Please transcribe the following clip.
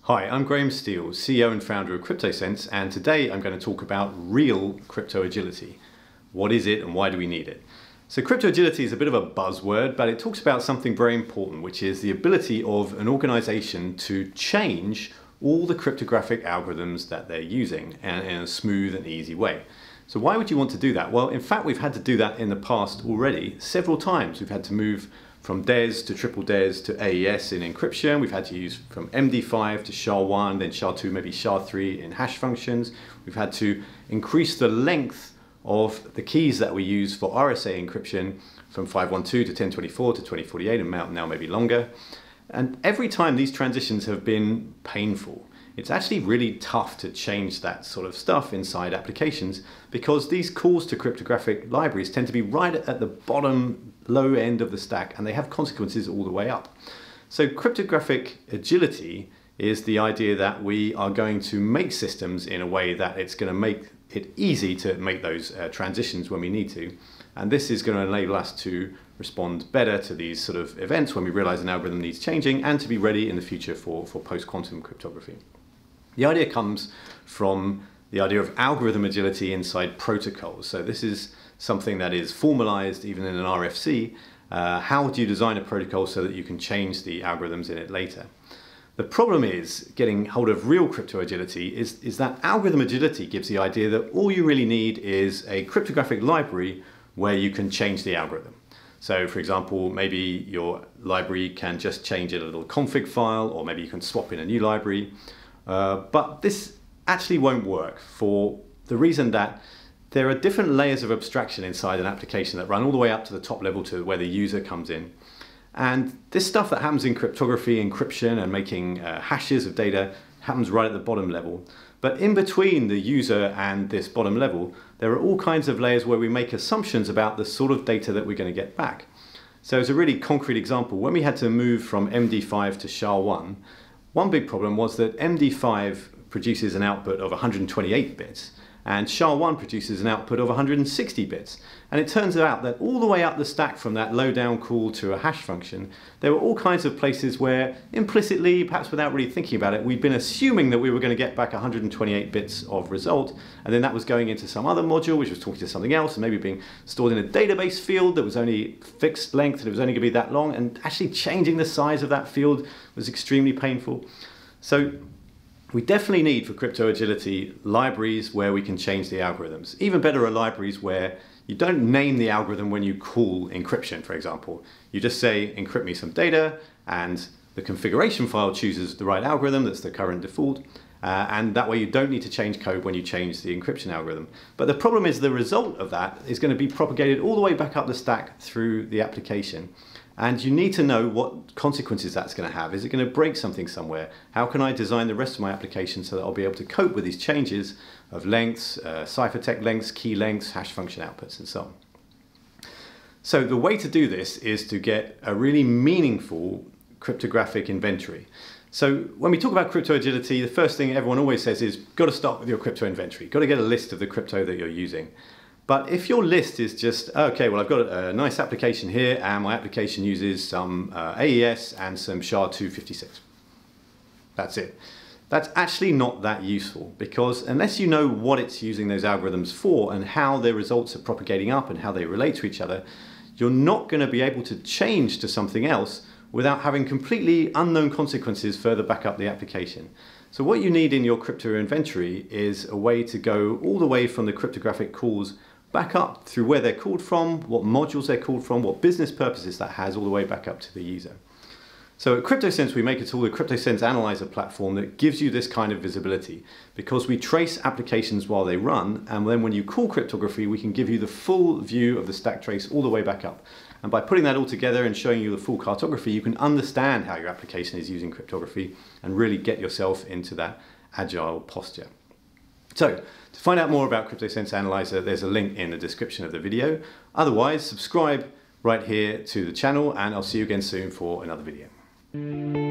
Hi, I'm Graham Steele, CEO and founder of Cryptosense, and today I'm going to talk about real crypto agility. What is it and why do we need it? So crypto agility is a bit of a buzzword, but it talks about something very important, which is the ability of an organization to change all the cryptographic algorithms that they're using in a smooth and easy way. So why would you want to do that? Well, in fact, we've had to do that in the past already several times. We've had to move from DES to triple DES to AES in encryption. We've had to use from MD5 to SHA-1, then SHA-2, maybe SHA-3 in hash functions. We've had to increase the length of the keys that we use for RSA encryption from 512 to 1024 to 2048 and now maybe longer. And every time these transitions have been painful. It's actually really tough to change that sort of stuff inside applications because these calls to cryptographic libraries tend to be right at the bottom low end of the stack and they have consequences all the way up. So cryptographic agility is the idea that we are going to make systems in a way that it's going to make it easy to make those transitions when we need to. And this is going to enable us to respond better to these sort of events when we realize an algorithm needs changing and to be ready in the future for post-quantum cryptography. The idea comes from the idea of algorithm agility inside protocols. So this is something that is formalized even in an RFC. How do you design a protocol so that you can change the algorithms in it later? The problem is getting hold of real crypto agility is that algorithm agility gives the idea that all you really need is a cryptographic library where you can change the algorithm. So for example, maybe your library can just change a little config file, or maybe you can swap in a new library. But this actually won't work for the reason that there are different layers of abstraction inside an application that run all the way up to the top level to where the user comes in. And this stuff that happens in cryptography, encryption, and making hashes of data happens right at the bottom level. But in between the user and this bottom level, there are all kinds of layers where we make assumptions about the sort of data that we're going to get back. So as a really concrete example, when we had to move from MD5 to SHA-1, one big problem was that MD5 produces an output of 128 bits and SHA-1 produces an output of 160 bits. And it turns out that all the way up the stack from that low down call to a hash function, there were all kinds of places where implicitly, perhaps without really thinking about it, we'd been assuming that we were going to get back 128 bits of result, and then that was going into some other module which was talking to something else and maybe being stored in a database field that was only fixed length and it was only going to be that long, and actually changing the size of that field was extremely painful. So we definitely need for crypto agility libraries where we can change the algorithms. Even better are libraries where you don't name the algorithm when you call encryption, for example. You just say, encrypt me some data, and the configuration file chooses the right algorithm that's the current default. And that way you don't need to change code when you change the encryption algorithm. But the problem is the result of that is going to be propagated all the way back up the stack through the application. And you need to know what consequences that's going to have. Is it going to break something somewhere? How can I design the rest of my application so that I'll be able to cope with these changes of lengths, ciphertext lengths, key lengths, hash function outputs, and so on. So the way to do this is to get a really meaningful cryptographic inventory. So when we talk about crypto agility, the first thing everyone always says is, got to start with your crypto inventory. Got to get a list of the crypto that you're using. But if your list is just, okay, well, I've got a nice application here and my application uses some AES and some SHA-256. That's it. That's actually not that useful because unless you know what it's using those algorithms for and how their results are propagating up and how they relate to each other, you're not going to be able to change to something else without having completely unknown consequences further back up the application. So what you need in your crypto inventory is a way to go all the way from the cryptographic calls back up through where they're called from, what modules they're called from, what business purposes that has, all the way back up to the user. So at Cryptosense, we make a tool, the Cryptosense Analyzer platform, that gives you this kind of visibility because we trace applications while they run, and then when you call cryptography, we can give you the full view of the stack trace all the way back up. And by putting that all together and showing you the full cartography, you can understand how your application is using cryptography and really get yourself into that agile posture. So, to find out more about Cryptosense Analyzer, there's a link in the description of the video. Otherwise, subscribe right here to the channel and I'll see you again soon for another video.